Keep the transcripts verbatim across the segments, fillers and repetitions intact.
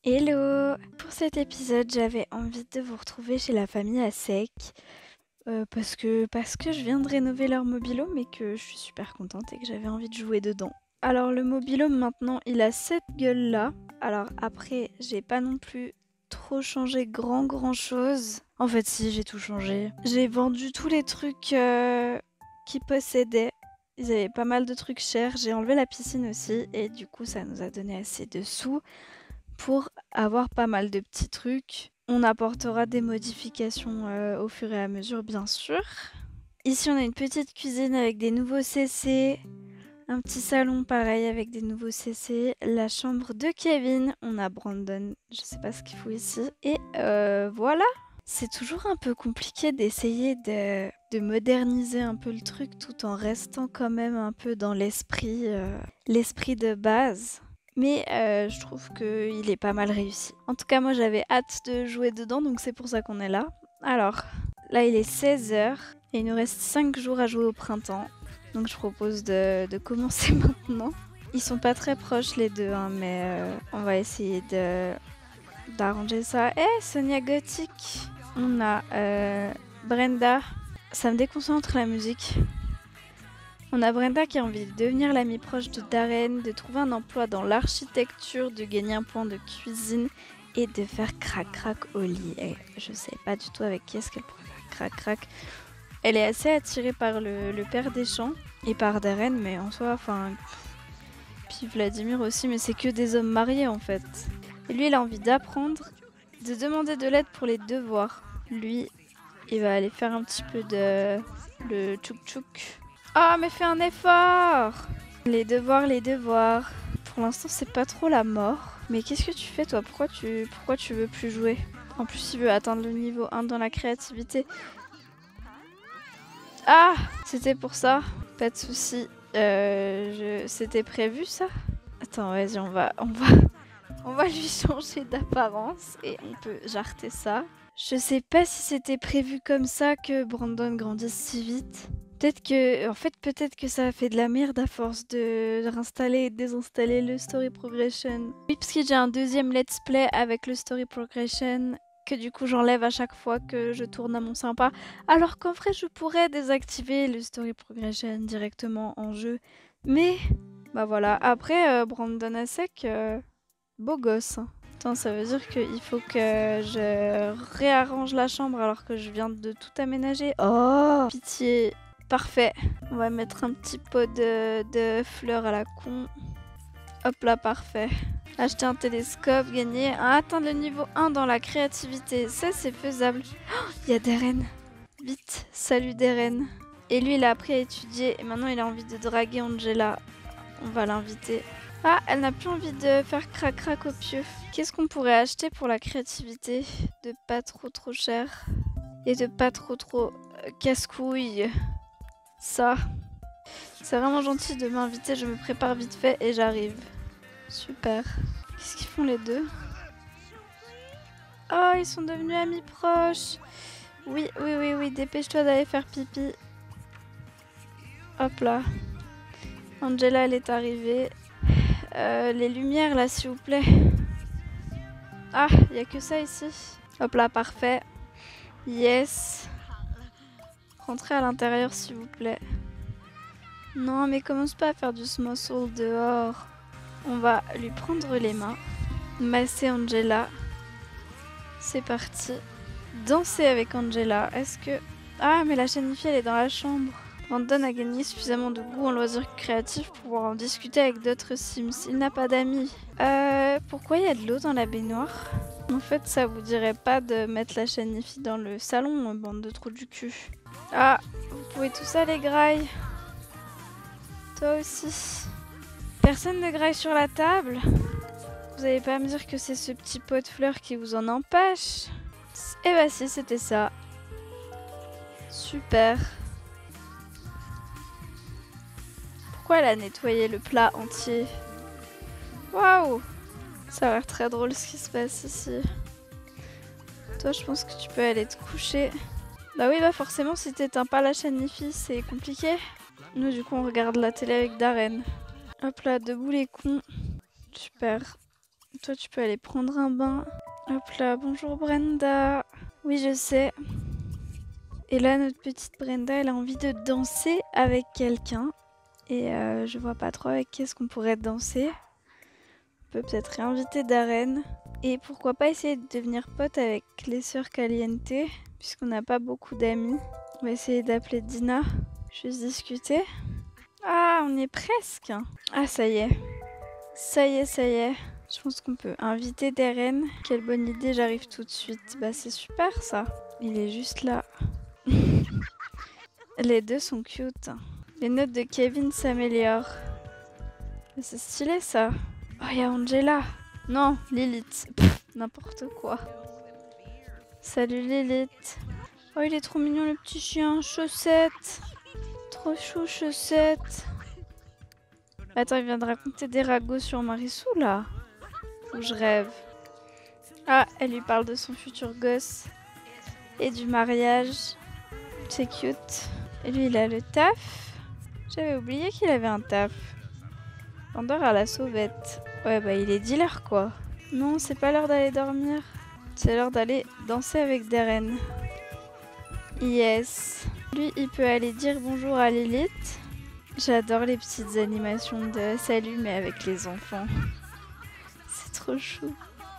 Hello! Pour cet épisode, j'avais envie de vous retrouver chez la famille Assec euh, parce que, parce que je viens de rénover leur mobil-home et que je suis super contente et que j'avais envie de jouer dedans. Alors le mobil-home maintenant, il a cette gueule-là. Alors après, j'ai pas non plus trop changé grand grand chose. En fait si, j'ai tout changé. J'ai vendu tous les trucs euh, qu'ils possédaient. Ils avaient pas mal de trucs chers. J'ai enlevé la piscine aussi et du coup ça nous a donné assez de sous pour avoir pas mal de petits trucs. On apportera des modifications euh, au fur et à mesure, bien sûr. Ici, on a une petite cuisine avec des nouveaux C C. Un petit salon pareil avec des nouveaux C C. La chambre de Kevin. On a Brandon. Je sais pas ce qu'il faut ici. Et euh, voilà. C'est toujours un peu compliqué d'essayer de, de moderniser un peu le truc tout en restant quand même un peu dans l'esprit, euh, l'esprit de base. Mais euh, je trouve qu'il est pas mal réussi. En tout cas, moi j'avais hâte de jouer dedans, donc c'est pour ça qu'on est là. Alors, là il est seize heures et il nous reste cinq jours à jouer au printemps. Donc je propose de, de commencer maintenant. Ils sont pas très proches les deux, hein, mais euh, on va essayer de d'arranger ça. Eh, hey, Sonia Gothic! On a euh, Brenda. Ça me déconcentre la musique. On a Brenda qui a envie de devenir l'amie proche de Darren, de trouver un emploi dans l'architecture, de gagner un point de cuisine et de faire crac-crac au lit. Et je sais pas du tout avec qui est-ce qu'elle pourrait faire crac-crac. Elle est assez attirée par le, le père des champs et par Darren, mais en soi, enfin... Puis Vladimir aussi, mais c'est que des hommes mariés en fait. Et lui, il a envie d'apprendre, de demander de l'aide pour les devoirs. Lui, il va aller faire un petit peu de... le tchouk-tchouk. Ah, mais fais un effort! Les devoirs, les devoirs. Pour l'instant, c'est pas trop la mort. Mais qu'est-ce que tu fais, toi? Pourquoi tu, pourquoi tu veux plus jouer? En plus, il veut atteindre le niveau un dans la créativité. Ah! C'était pour ça. Pas de soucis. Euh, je... C'était prévu, ça? Attends, vas-y, on va, on va, on va lui changer d'apparence. Et on peut jarter ça. Je sais pas si c'était prévu comme ça que Brandon grandisse si vite. Peut-être que, en fait, peut-être que ça a fait de la merde à force de réinstaller et désinstaller le story progression. Oui, parce que j'ai un deuxième let's play avec le story progression que du coup j'enlève à chaque fois que je tourne à mon sympa. Alors qu'en vrai, je pourrais désactiver le story progression directement en jeu. Mais, bah voilà. Après, euh, Brandon Assec, euh, beau gosse. Attends, ça veut dire qu'il faut que je réarrange la chambre alors que je viens de tout aménager. Oh, pitié. Parfait. On va mettre un petit pot de, de fleurs à la con. Hop là, parfait. Acheter un télescope, gagner, atteindre le niveau un dans la créativité. Ça, c'est faisable. Il oh, y a Darren. Vite, salut Darren. Et lui, il a appris à étudier et maintenant, il a envie de draguer Angela. On va l'inviter. Ah, elle n'a plus envie de faire crac-crac au pieu. Qu'est-ce qu'on pourrait acheter pour la créativité? De pas trop trop cher. Et de pas trop trop euh, casse-couille. Ça. C'est vraiment gentil de m'inviter, je me prépare vite fait et j'arrive. Super. Qu'est-ce qu'ils font les deux? Oh, ils sont devenus amis proches. Oui, oui, oui, oui, dépêche-toi d'aller faire pipi. Hop là. Angela, elle est arrivée. Euh, les lumières là, s'il vous plaît. Ah, il n'y a que ça ici. Hop là, parfait. Yes. Rentrez à l'intérieur, s'il vous plaît. Non, mais commence pas à faire du small soul dehors. On va lui prendre les mains. Masser Angela. C'est parti. Danser avec Angela. Est-ce que... Ah, mais la chanifiée, elle est dans la chambre. Brandon a gagné suffisamment de goût en loisirs créatifs pour pouvoir en discuter avec d'autres Sims. Il n'a pas d'amis. Euh, pourquoi il y a de l'eau dans la baignoire? En fait, ça vous dirait pas de mettre la chanifie dans le salon, bande de trous du cul. Ah, vous pouvez tous aller graille. Toi aussi. Personne ne graille sur la table? Vous allez pas me dire que c'est ce petit pot de fleurs qui vous en empêche? Eh bah si, c'était ça. Super. Pourquoi elle a nettoyé le plat entier? Waouh! Ça a l'air très drôle ce qui se passe ici. Toi, je pense que tu peux aller te coucher. Bah oui, bah forcément, si t'éteins pas la chanifie, c'est compliqué. Nous, du coup, on regarde la télé avec Darren. Hop là, debout les cons. Super. Toi, tu peux aller prendre un bain. Hop là, bonjour Brenda. Oui, je sais. Et là, notre petite Brenda, elle a envie de danser avec quelqu'un. Et euh, je vois pas trop avec qui est-ce qu'on pourrait danser. On peut peut-être réinviter Darren. Et pourquoi pas essayer de devenir pote avec les sœurs Caliente, puisqu'on n'a pas beaucoup d'amis. On va essayer d'appeler Dina. Juste discuter. Ah, on est presque. Ah, ça y est. Ça y est, ça y est. Je pense qu'on peut inviter Darren. Quelle bonne idée, j'arrive tout de suite. Bah, c'est super ça. Il est juste là. Les deux sont cute. Les notes de Kevin s'améliorent. C'est stylé ça. Oh, il y a Angela. Non, Lilith. N'importe quoi. Salut Lilith. Oh, il est trop mignon le petit chien. Chaussette. Trop chou, Chaussette. Attends, il vient de raconter des ragots sur Marissou là. Faut que je rêve. Ah, elle lui parle de son futur gosse. Et du mariage. C'est cute. Et lui, il a le taf. J'avais oublié qu'il avait un taf. Vendeur à la sauvette. Ouais, bah il est dealer quoi. Non, c'est pas l'heure d'aller dormir. C'est l'heure d'aller danser avec Darren. Yes. Lui, il peut aller dire bonjour à Lilith. J'adore les petites animations de salut, mais avec les enfants. C'est trop chou.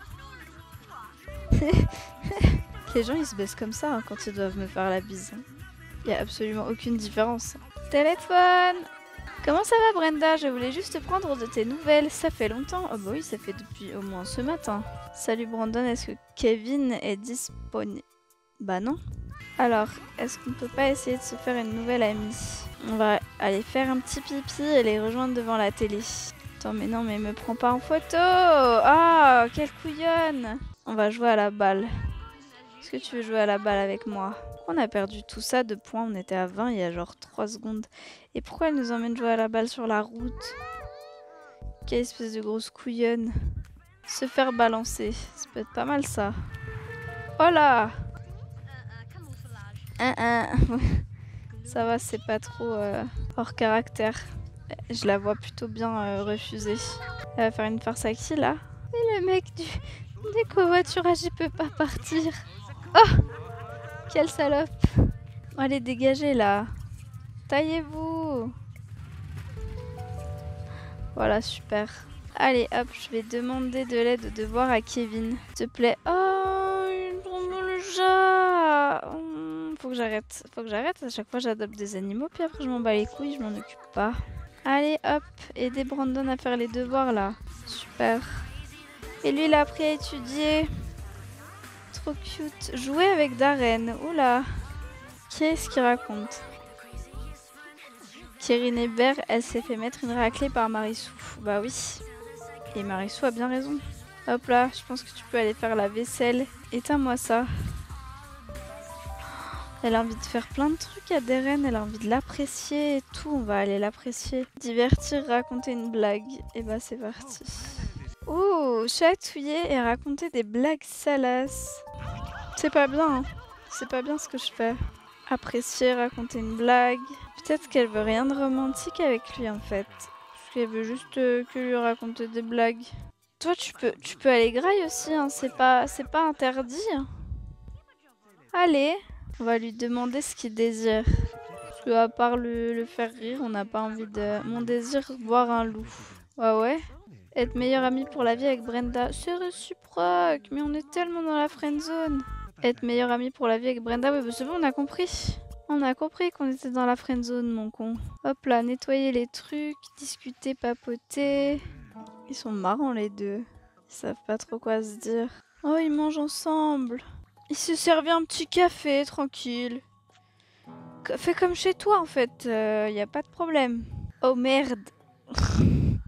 Les gens, ils se baissent comme ça hein, quand ils doivent me faire la bise. Il n'y a absolument aucune différence. Téléphone! Comment ça va Brenda? Je voulais juste te prendre de tes nouvelles. Ça fait longtemps? Oh bah oui, ça fait depuis au moins ce matin. Salut Brandon, est-ce que Kevin est disponible? Bah non. Alors, est-ce qu'on peut pas essayer de se faire une nouvelle amie? On va aller faire un petit pipi et les rejoindre devant la télé. Attends, mais non, mais me prends pas en photo! Ah, oh, quelle couillonne! On va jouer à la balle. Est-ce que tu veux jouer à la balle avec moi? On a perdu tout ça de points, on était à vingt il y a genre trois secondes. Et pourquoi elle nous emmène jouer à la balle sur la route? Quelle espèce de grosse couillonne. Se faire balancer, ça peut être pas mal ça. Oh là! Un, un. Ça va, c'est pas trop euh, hors caractère. Je la vois plutôt bien euh, refuser. Elle va faire une farce à qui là? Et le mec du, du covoiturage, il peut pas partir. Oh! Quelle salope! Allez, dégagez là! Taillez-vous! Voilà, super. Allez, hop, je vais demander de l'aide de devoir à Kevin. S'il te plaît. Oh, il prend le chat! Oh, faut que j'arrête. Faut que j'arrête. À chaque fois, j'adopte des animaux, puis après, je m'en bats les couilles, je m'en occupe pas. Allez, hop, aidez Brandon à faire les devoirs là. Super. Et lui, il a appris à étudier. Trop cute. Jouer avec Darren. Oula. Qu'est-ce qu'il raconte? Kirin Hébert, elle s'est fait mettre une raclée par Marissou. Bah oui. Et Marissou a bien raison. Hop là, je pense que tu peux aller faire la vaisselle. Éteins-moi ça. Elle a envie de faire plein de trucs à Darren. Elle a envie de l'apprécier et tout. On va aller l'apprécier. Divertir, raconter une blague. Et bah c'est parti. Oh, chatouiller et raconter des blagues salaces. C'est pas bien, hein. C'est pas bien ce que je fais. Apprécier, raconter une blague. Peut-être qu'elle veut rien de romantique avec lui en fait. Parce qu'elle veut juste euh, que lui raconter des blagues. Toi tu peux tu peux aller graille aussi, hein. C'est pas, c'est pas interdit. Allez, on va lui demander ce qu'il désire. Parce qu'à part le, le faire rire, on n'a pas envie de... Mon désir, voir un loup. Ouais ouais. Être meilleure amie pour la vie avec Brenda. C'est réciproque, mais on est tellement dans la friendzone. Être meilleure amie pour la vie avec Brenda, oui, bah c'est bon, on a compris. On a compris qu'on était dans la friendzone, mon con. Hop là, nettoyer les trucs, discuter, papoter. Ils sont marrants les deux. Ils savent pas trop quoi se dire. Oh, ils mangent ensemble. Ils se servent un petit café, tranquille. Fais comme chez toi en fait, il euh, y a pas de problème. Oh merde. Ah,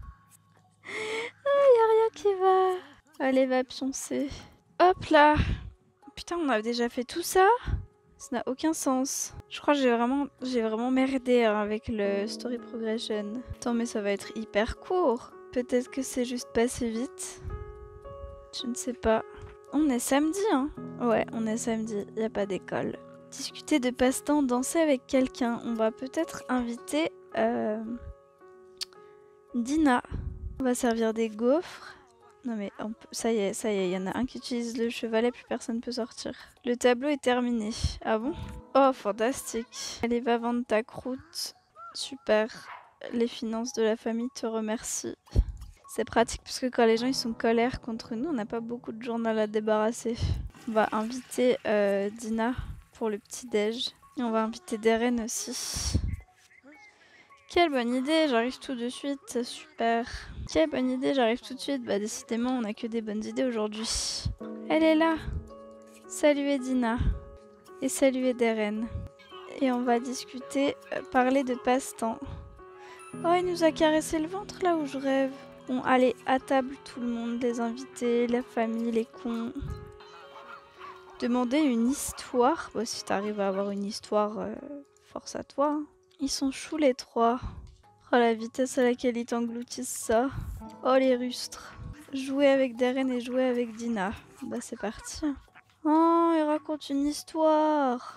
y a rien qui va. Allez, va pioncer. Hop là. Putain, on a déjà fait tout ça? Ça n'a aucun sens. Je crois que j'ai vraiment, j'ai vraiment merdé hein, avec le story progression. Attends, mais ça va être hyper court. Peut-être que c'est juste passé vite. Je ne sais pas. On est samedi, hein? Ouais, on est samedi. Il n'y a pas d'école. Discuter de passe-temps, danser avec quelqu'un. On va peut-être inviter euh... Dina. On va servir des gaufres. Non mais on peut... ça y est, ça y est, il y en a un qui utilise le chevalet, plus personne peut sortir. Le tableau est terminé. Ah bon? Oh, fantastique. Allez, va vendre ta croûte. Super. Les finances de la famille te remercient. C'est pratique parce que quand les gens ils sont en colère contre nous, on n'a pas beaucoup de journal à débarrasser. On va inviter euh, Dina pour le petit-déj. Et on va inviter Darren aussi. Quelle bonne idée, j'arrive tout de suite, super. Quelle bonne idée, j'arrive tout de suite. Bah décidément, on n'a que des bonnes idées aujourd'hui. Elle est là. Saluez Dina. Et saluez Darren. Et on va discuter, euh, parler de passe-temps. Oh, il nous a caressé le ventre là où je rêve. Bon, allez, à table tout le monde, les invités, la famille, les cons. Demander une histoire. Bon, si t'arrives à avoir une histoire, euh, force à toi. Hein. Ils sont choux les trois. Oh la vitesse à laquelle ils t'engloutissent ça. Oh les rustres. Jouer avec Darren et jouer avec Dina. Bah c'est parti. Oh, il raconte une histoire.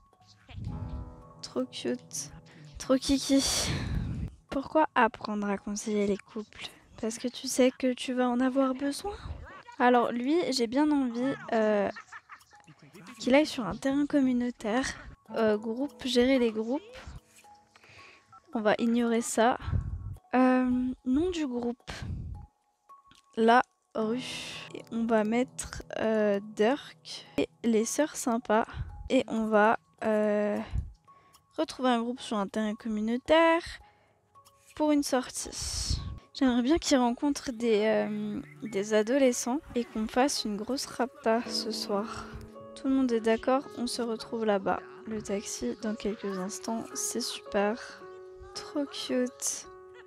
Trop cute. Trop kiki. Pourquoi apprendre à concilier les couples? Parce que tu sais que tu vas en avoir besoin. Alors lui, j'ai bien envie euh, qu'il aille sur un terrain communautaire. Euh, groupe, gérer les groupes. On va ignorer ça. Euh, nom du groupe. La rue. Et on va mettre euh, Dirk et les sœurs sympas. Et on va euh, retrouver un groupe sur un terrain communautaire pour une sortie. J'aimerais bien qu'ils rencontrent des, euh, des adolescents et qu'on fasse une grosse rapta ce soir. Tout le monde est d'accord, on se retrouve là-bas. Le taxi dans quelques instants, c'est super. Trop cute.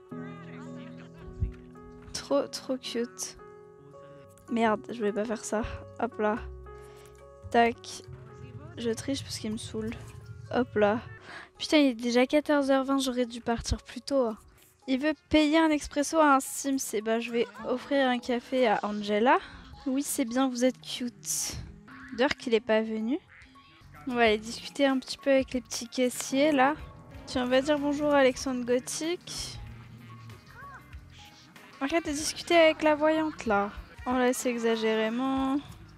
Trop trop cute. Merde, je voulais pas faire ça. Hop là. Tac. Je triche parce qu'il me saoule. Hop là. Putain, il est déjà quatorze heures vingt, j'aurais dû partir plus tôt. Il veut payer un expresso à un Sims. Et bah je vais offrir un café à Angela. Oui, c'est bien, vous êtes cute. Dirk, il est pas venu. On va aller discuter un petit peu avec les petits caissiers là. Tiens, on va dire bonjour à Alexandre Gothic. Arrête de discuter avec la voyante là. On laisse exagérément.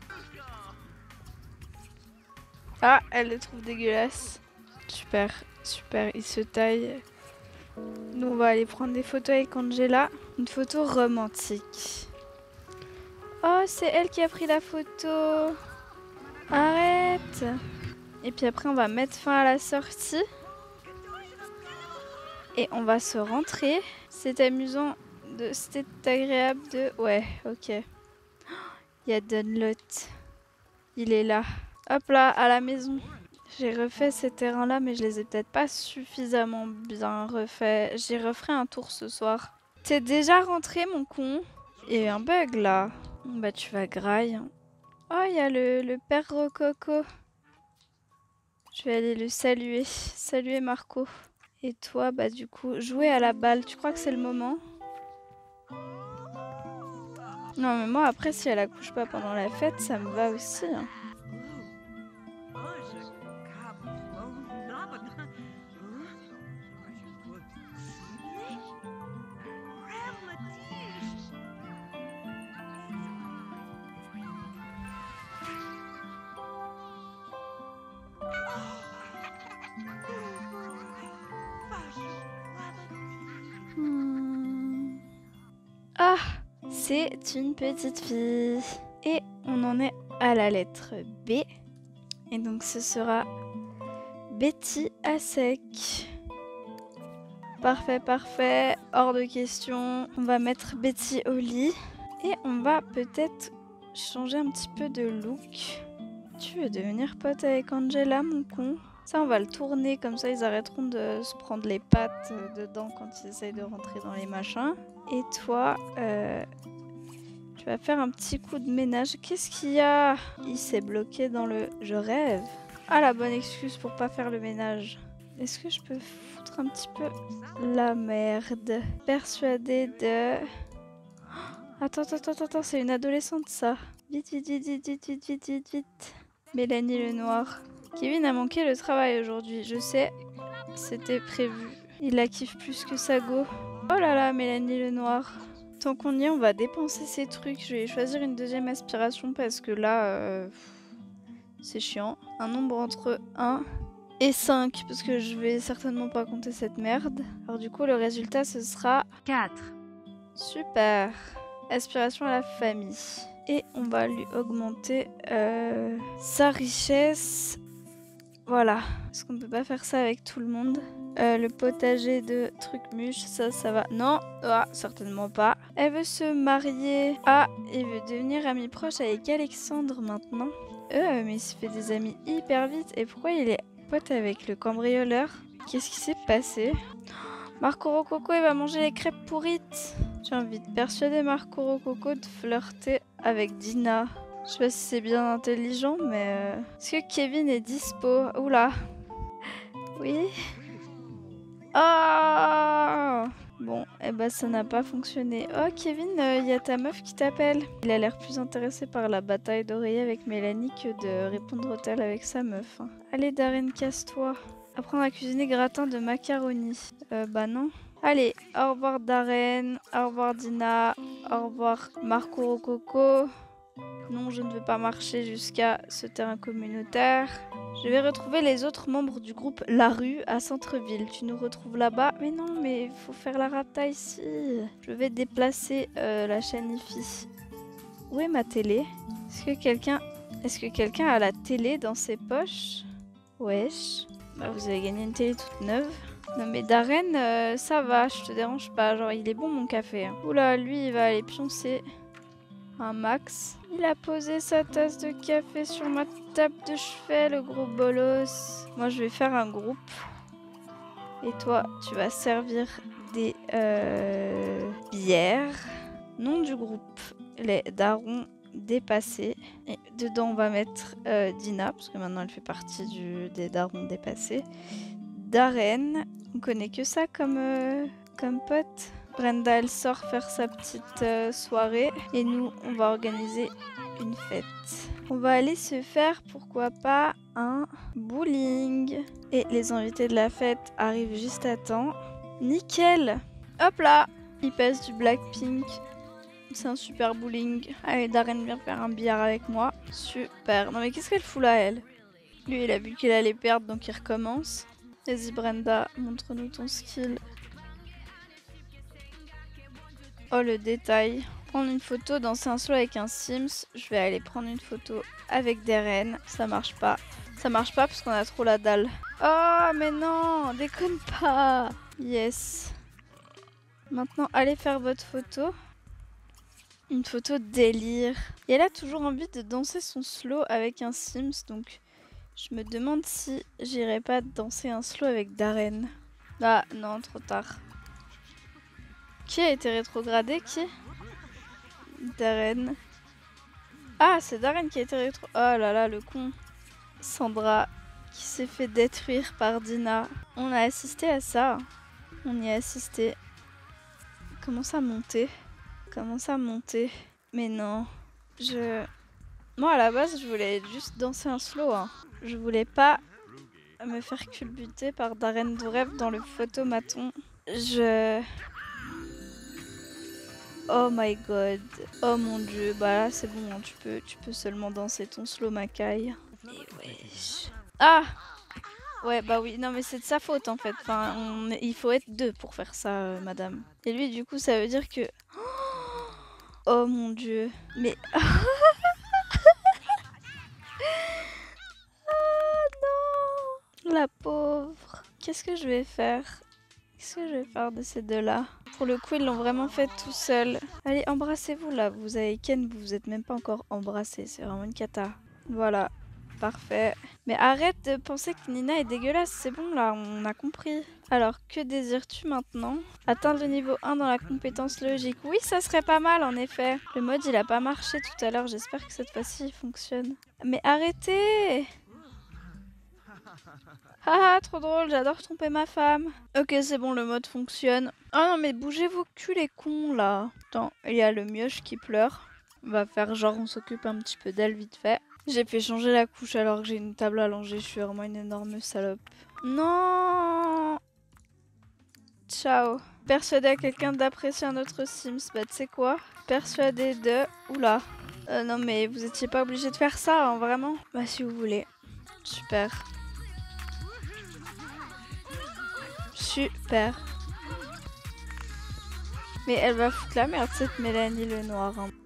Ah, elle le trouve dégueulasse. Super, super, il se taille. Nous, on va aller prendre des photos avec Angela. Une photo romantique. Oh, c'est elle qui a pris la photo. Arrête. Et puis après, on va mettre fin à la sortie. Et on va se rentrer. C'est amusant. De... C'était agréable de... Ouais, ok. Il y a Dunlot. Il est là. Hop là, à la maison. J'ai refait ces terrains-là, mais je les ai peut-être pas suffisamment bien refaits. J'y referai un tour ce soir. T'es déjà rentré, mon con? Il y a eu un bug, là. Bah, tu vas graille. Oh, il y a le, le père Rococo. Je vais aller le saluer. Saluer Marco. Et toi, bah du coup, jouer à la balle. Tu crois que c'est le moment? Non, mais moi, après, si elle accouche pas pendant la fête, ça me va aussi. Hein. Hmm. Ah, c'est une petite fille. Et on en est à la lettre B. Et donc ce sera Betty à sec. Parfait, parfait. Hors de question. On va mettre Betty au lit. Et on va peut-être changer un petit peu de look. Tu veux devenir pote avec Angela, mon con? Ça, on va le tourner, comme ça ils arrêteront de se prendre les pattes dedans quand ils essayent de rentrer dans les machins. Et toi, euh, tu vas faire un petit coup de ménage. Qu'est-ce qu'il y a? Il s'est bloqué dans le... Je rêve. Ah, la bonne excuse pour pas faire le ménage. Est-ce que je peux foutre un petit peu la merde? Persuadée de... Attends, attends, attends, attends, c'est une adolescente, ça. Vite, vite, vite, vite, vite, vite, vite, vite, vite. Mélanie Lenoir. Kevin a manqué le travail aujourd'hui, je sais. C'était prévu. Il la kiffe plus que Sago. Oh là là, Mélanie Lenoir. Tant qu'on y est, on va dépenser ces trucs. Je vais choisir une deuxième aspiration parce que là, euh, c'est chiant. Un nombre entre un et cinq parce que je vais certainement pas compter cette merde. Alors du coup, le résultat, ce sera quatre. Super. Aspiration à la famille. Et on va lui augmenter euh, sa richesse. Voilà. Parce qu'on peut pas faire ça avec tout le monde. Euh, le potager de Trucmuche, ça, ça va. Non, ah, certainement pas. Elle veut se marier. Ah, et veut devenir amie proche avec Alexandre maintenant. Euh, mais il se fait des amis hyper vite. Et pourquoi il est pote avec le cambrioleur? Qu'est-ce qui s'est passé? Marco Rococo, il va manger les crêpes pourrites. J'ai envie de persuader Marco Rococo de flirter avec Dina. Je sais pas si c'est bien intelligent, mais... Euh... Est-ce que Kevin est dispo? Oula. Oui. Oh bon, eh ben ça n'a pas fonctionné. Oh Kevin, il euh, y a ta meuf qui t'appelle. Il a l'air plus intéressé par la bataille d'oreiller avec Mélanie que de répondre au tel avec sa meuf. Hein. Allez Darren, casse-toi. Apprendre à cuisiner gratin de macaroni. Euh, bah non. Allez, au revoir Darren, au revoir Dina, au revoir Marco Rococo. Non, je ne veux pas marcher jusqu'à ce terrain communautaire. Je vais retrouver les autres membres du groupe La Rue à Centreville. Tu nous retrouves là-bas? Mais non, mais il faut faire la rata ici. Je vais déplacer euh, la chaîne I F I. Où est ma télé? Est-ce que quelqu'un Est-ce que quelqu'un a la télé dans ses poches? Wesh. Bah, vous avez gagné une télé toute neuve. Non mais Darren, euh, ça va, je te dérange pas. Genre, il est bon mon café. Hein. Oula, lui, il va aller pioncer un max. Il a posé sa tasse de café sur ma table de chevet, le gros bolos. Moi, je vais faire un groupe. Et toi, tu vas servir des euh, bières. Nom du groupe, les darons dépassés. Et dedans, on va mettre euh, Dina, parce que maintenant, elle fait partie du, des darons dépassés. Darren, on connaît que ça comme, euh, comme pote. Brenda, elle sort faire sa petite euh, soirée. Et nous, on va organiser une fête. On va aller se faire, pourquoi pas, un bowling. Et les invités de la fête arrivent juste à temps. Nickel! Hop là! Il passe du Blackpink. C'est un super bowling. Allez, Darren vient faire un billard avec moi. Super. Non mais qu'est-ce qu'elle fout là, elle? Lui, il a vu qu'il allait perdre, donc il recommence. Vas-y Brenda, montre-nous ton skill. Oh le détail. Prendre une photo, danser un slow avec un Sims. Je vais aller prendre une photo avec Darren. Ça marche pas. Ça marche pas parce qu'on a trop la dalle. Oh mais non, déconne pas. Yes. Maintenant, allez faire votre photo. Une photo délire. Et elle a toujours envie de danser son slow avec un Sims, donc... Je me demande si j'irai pas danser un slow avec Darren. Ah non, trop tard. Qui a été rétrogradé? Qui? Darren. Ah, c'est Darren qui a été rétro... Oh là là, le con. Sandra, qui s'est fait détruire par Dina. On a assisté à ça. On y a assisté. Comment ça monter? Comment ça monter? Mais non. Je... Moi, à la base, je voulais juste danser un slow. Hein. Je voulais pas me faire culbuter par Darren Dourev dans le photomaton. Je... Oh my god. Oh mon dieu. Bah là, c'est bon. Hein. Tu peux, tu peux seulement danser ton slow, Makai. Mais wesh. Ah! Ouais, bah oui. Non, mais c'est de sa faute, en fait. Enfin, on... il faut être deux pour faire ça, euh, madame. Et lui, du coup, ça veut dire que... Oh mon dieu. Mais... La pauvre. Qu'est-ce que je vais faire? Qu'est-ce que je vais faire de ces deux-là? Pour le coup, ils l'ont vraiment fait tout seul. Allez, embrassez-vous là. Vous avez Ken, vous vous êtes même pas encore embrassés. C'est vraiment une cata. Voilà. Parfait. Mais arrête de penser que Nina est dégueulasse. C'est bon là, on a compris. Alors, que désires-tu maintenant? Atteindre le niveau un dans la compétence logique. Oui, ça serait pas mal en effet. Le mode, il a pas marché tout à l'heure. J'espère que cette fois-ci, il fonctionne. Mais arrêtez! Haha, trop drôle, j'adore tromper ma femme. Ok, c'est bon, le mode fonctionne. Oh non, mais bougez vos culs, les cons, là. Attends, il y a le mioche qui pleure. On va faire genre, on s'occupe un petit peu d'elle vite fait. J'ai fait changer la couche alors que j'ai une table allongée. Je suis vraiment une énorme salope. Non. Ciao. Persuader à quelqu'un d'apprécier un autre Sims. Bah tu sais quoi? Persuader de... Oula. Euh, non mais vous étiez pas obligé de faire ça, hein, vraiment? Bah si vous voulez. Super. Super. Mais elle va foutre la merde cette Mélanie le noir. Hein.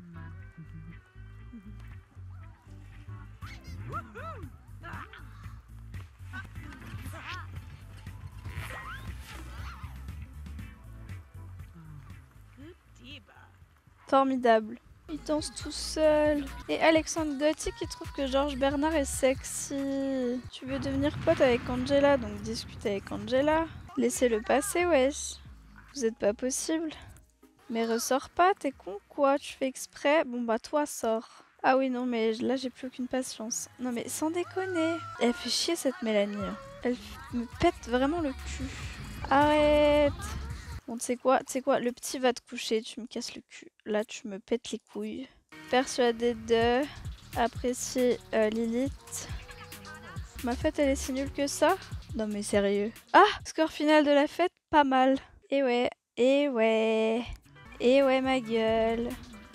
Formidable. Il danse tout seul. Et Alexandre Gotti qui trouve que Georges Bernard est sexy. Tu veux devenir pote avec Angela, donc discute avec Angela. Laissez-le passer, wesh. Vous êtes pas possible. Mais ressors pas, t'es con quoi? Tu fais exprès? Bon bah toi sors. Ah oui non mais là j'ai plus aucune patience. Non mais sans déconner. Elle fait chier cette Mélanie. Elle me pète vraiment le cul. Arrête. Bon, tu sais quoi, tu sais quoi, le petit va te coucher, tu me casses le cul. Là, tu me pètes les couilles. Persuadé de apprécier euh, Lilith. Ma fête, elle est si nulle que ça? Non mais sérieux. Ah, score final de la fête, pas mal. Et ouais, et ouais, et ouais ma gueule.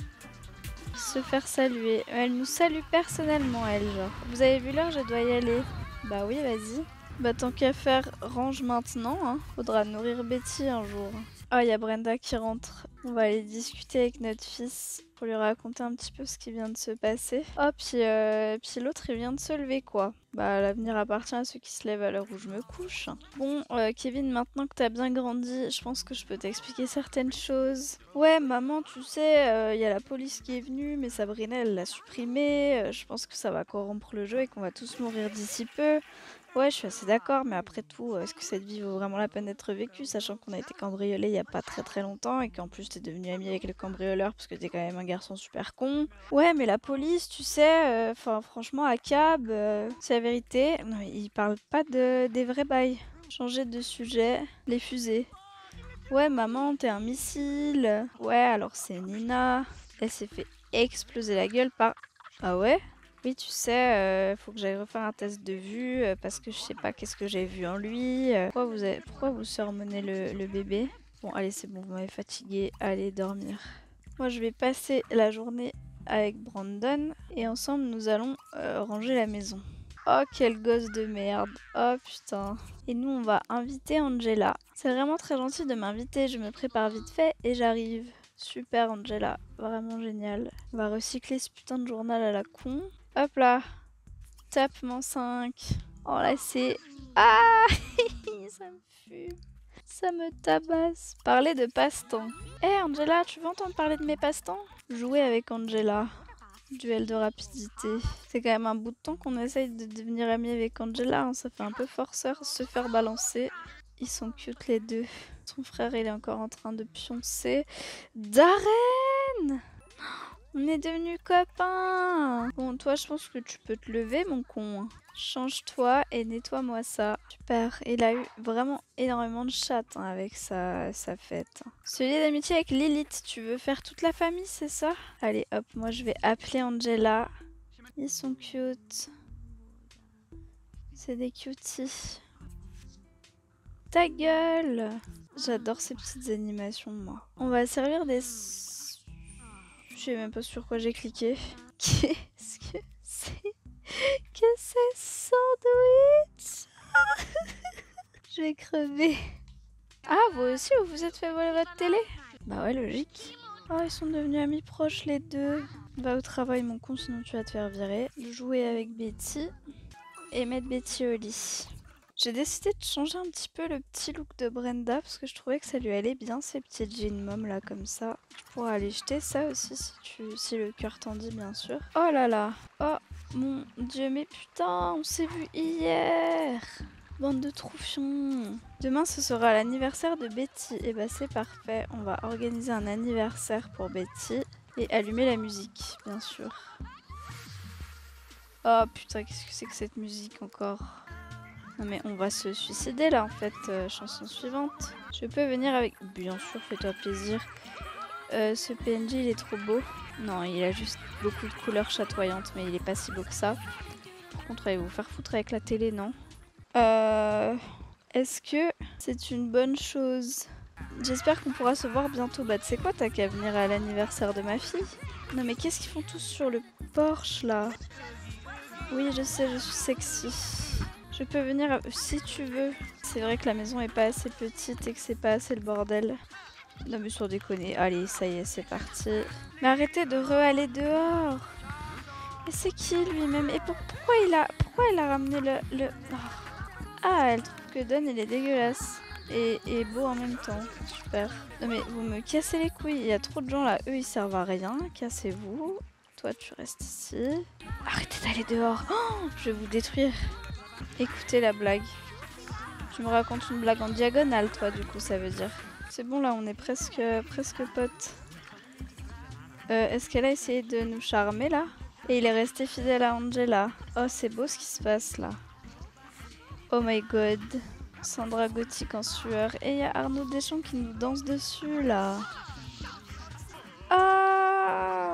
Se faire saluer. Elle nous salue personnellement, elle, genre. Vous avez vu l'heure, je dois y aller. Bah oui, vas-y. Bah tant qu'à faire, range maintenant, hein. Faudra nourrir Betty un jour. Ah, il y a Brenda qui rentre. On va aller discuter avec notre fils pour lui raconter un petit peu ce qui vient de se passer. Oh, puis, euh, puis l'autre, il vient de se lever, quoi. Bah, l'avenir appartient à ceux qui se lèvent à l'heure où je me couche. Bon, euh, Kevin, maintenant que t'as bien grandi, je pense que je peux t'expliquer certaines choses. Ouais, maman, tu sais, il euh, y a la police qui est venue, mais Sabrina, elle l'a supprimée. Euh, je pense que ça va corrompre le jeu et qu'on va tous mourir d'ici peu. Ouais, je suis assez d'accord, mais après tout, est-ce que cette vie vaut vraiment la peine d'être vécue, sachant qu'on a été cambriolé il y a pas très très longtemps et qu'en plus t'es devenu ami avec le cambrioleur parce que t'es quand même un garçon super con. Ouais, mais la police, tu sais, enfin euh, franchement, à cab, euh, c'est la vérité. Non, mais ils parlent pas de, des vrais bails. Changer de sujet, les fusées. Ouais, maman, t'es un missile. Ouais, alors c'est Nina. Elle s'est fait exploser la gueule par... Ah ouais? Oui, tu sais, euh, faut que j'aille refaire un test de vue euh, parce que je sais pas qu'est-ce que j'ai vu en lui. Euh, pourquoi vous avez... pourquoi vous surmenez le, le bébé? Bon, allez, c'est bon, vous m'avez fatigué. Allez dormir. Moi, je vais passer la journée avec Brandon et ensemble, nous allons euh, ranger la maison. Oh, quel gosse de merde. Oh, putain. Et nous, on va inviter Angela. C'est vraiment très gentil de m'inviter. Je me prépare vite fait et j'arrive. Super, Angela. Vraiment génial. On va recycler ce putain de journal à la con. Hop là. Tapement cinq. Enlacé. Ah ça me fume. Ça me tabasse. Parler de passe-temps. Eh hey, Angela, tu veux entendre parler de mes passe-temps? Jouer avec Angela. Duel de rapidité. C'est quand même un bout de temps qu'on essaye de devenir amis avec Angela. Hein. Ça fait un peu forceur se faire balancer. Ils sont cute les deux. Son frère, il est encore en train de pioncer. Darren! On est devenus copains. Bon, toi, je pense que tu peux te lever, mon con. Change-toi et nettoie-moi ça. Super. Il a eu vraiment énormément de chattes hein, avec sa, sa fête. Ce lien d'amitié avec Lilith, tu veux faire toute la famille, c'est ça? Allez, hop, moi, je vais appeler Angela. Ils sont cute. C'est des cuties. Ta gueule! J'adore ces petites animations, moi. On va servir des... Je sais même pas sur quoi j'ai cliqué. Qu'est-ce que c'est que c'est sandwich? Je vais crever. Ah, vous aussi, vous vous êtes fait voler votre télé? Bah ouais, logique. Oh, ils sont devenus amis proches, les deux. Va au travail, mon con, sinon tu vas te faire virer. Jouer avec Betty. Et mettre Betty au lit. J'ai décidé de changer un petit peu le petit look de Brenda parce que je trouvais que ça lui allait bien ces petites jeans mom là comme ça. Tu pourras aller jeter ça aussi si, tu, si le cœur t'en dit bien sûr. Oh là là. Oh mon dieu mais putain on s'est vu hier. Bande de troufions. Demain ce sera l'anniversaire de Betty. Et bah c'est parfait. On va organiser un anniversaire pour Betty et allumer la musique bien sûr. Oh putain qu'est-ce que c'est que cette musique encore? Non mais on va se suicider là en fait, euh, chanson suivante. Je peux venir avec... Bien sûr, fais-toi plaisir. Euh, ce P N J il est trop beau. Non, il a juste beaucoup de couleurs chatoyantes, mais il est pas si beau que ça. Par contre, allez vous faire foutre avec la télé, non? Euh... Est-ce que c'est une bonne chose J'espère qu'on pourra se voir bientôt. Bah tu sais quoi, t'as qu'à venir à l'anniversaire de ma fille. Non mais qu'est-ce qu'ils font tous sur le porche là? Oui je sais, je suis sexy. Je peux venir à... si tu veux. C'est vrai que la maison est pas assez petite et que c'est pas assez le bordel. Non mais sans déconner, allez ça y est c'est parti. Mais arrêtez de re-aller dehors. Et c'est qui lui-même? Et pour... pourquoi il a pourquoi il a ramené le... le... Oh. Ah elle trouve que Don il est dégueulasse. Et, et beau en même temps, super. Non mais vous me cassez les couilles, il y a trop de gens là, eux ils servent à rien, cassez-vous. Toi tu restes ici. Arrêtez d'aller dehors, oh, je vais vous détruire. Écoutez la blague. Tu me racontes une blague en diagonale toi du coup ça veut dire. C'est bon là on est presque, presque potes. Euh, Est-ce qu'elle a essayé de nous charmer là? Et il est resté fidèle à Angela. Oh c'est beau ce qui se passe là. Oh my god. Sandra gothique en sueur. Et il y a Arnaud Deschamps qui nous danse dessus là. Ah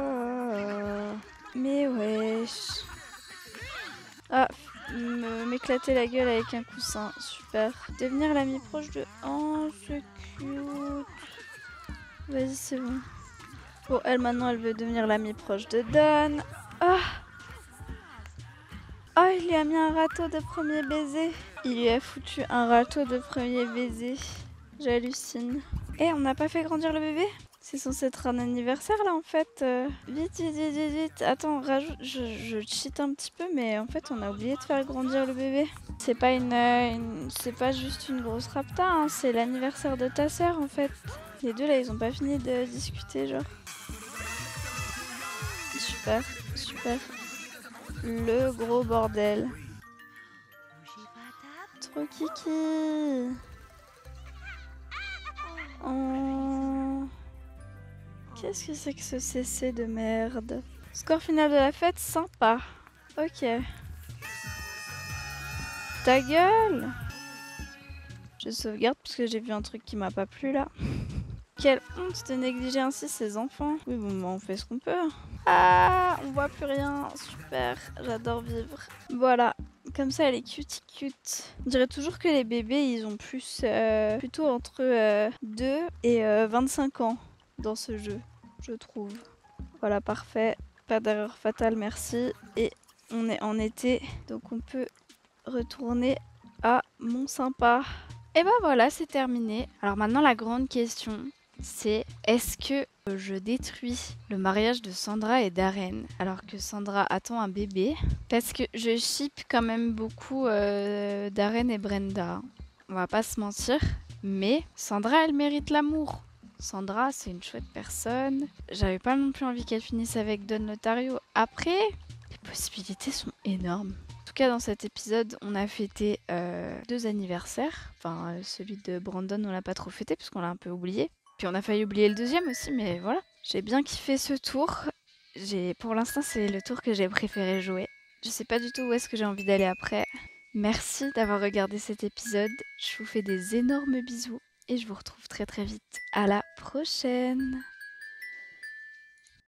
mais wesh. Ah, m'éclater la gueule avec un coussin. Super. Devenir l'ami proche de... Oh, c'est cute. Vas-y, c'est bon. Bon, elle maintenant, elle veut devenir l'ami proche de Don. Ah. Oh, il lui a mis un râteau de premier baiser. Il lui a foutu un râteau de premier baiser. J'hallucine. Eh, on n'a pas fait grandir le bébé? C'est censé être un anniversaire là en fait. Euh, vite, vite, vite, vite, vite. Attends, rajoute. Je, je cheat un petit peu, mais en fait, on a oublié de faire grandir le bébé. C'est pas une, une... c'est pas juste une grosse rapta, hein, c'est l'anniversaire de ta sœur en fait. Les deux là, ils ont pas fini de discuter, genre. Super, super. Le gros bordel. Trop kiki. Oh. Qu'est-ce que c'est que ce C C de merde? Score final de la fête, sympa. Ok. Ta gueule! Je sauvegarde parce que j'ai vu un truc qui m'a pas plu là. Quelle honte de négliger ainsi ses enfants. Oui bon, on fait ce qu'on peut. Ah, on voit plus rien. Super, j'adore vivre. Voilà, comme ça elle est cute cute. On dirait toujours que les bébés ils ont plus euh, plutôt entre euh, deux et euh, vingt-cinq ans dans ce jeu, je trouve. Voilà, parfait. Pas d'erreur fatale, merci. Et on est en été, donc on peut retourner à Mont-Sympa. Et ben voilà, c'est terminé. Alors maintenant la grande question, c'est est-ce que je détruis le mariage de Sandra et Darren alors que Sandra attend un bébé? Parce que je ship quand même beaucoup euh, Darren et Brenda. On va pas se mentir. Mais Sandra, elle mérite l'amour. Sandra, c'est une chouette personne. J'avais pas non plus envie qu'elle finisse avec Don Lotario. Après, les possibilités sont énormes. En tout cas, dans cet épisode, on a fêté euh, deux anniversaires. Enfin, euh, celui de Brandon, on l'a pas trop fêté puisqu'on l'a un peu oublié. Puis on a failli oublier le deuxième aussi, mais voilà. J'ai bien kiffé ce tour. J'ai, pour l'instant, c'est le tour que j'ai préféré jouer. Je sais pas du tout où est-ce que j'ai envie d'aller après. Merci d'avoir regardé cet épisode. Je vous fais des énormes bisous et je vous retrouve très très vite. À la prochaine!